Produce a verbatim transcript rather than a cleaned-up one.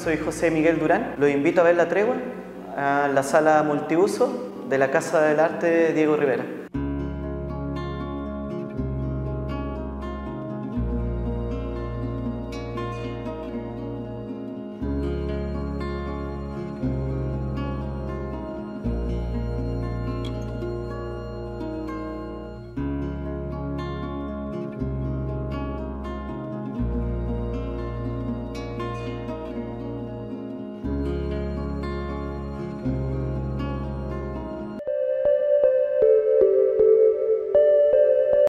Soy José Miguel Durán. Los invito a ver La Tregua a la sala multiuso de la Casa del Arte Diego Rivera.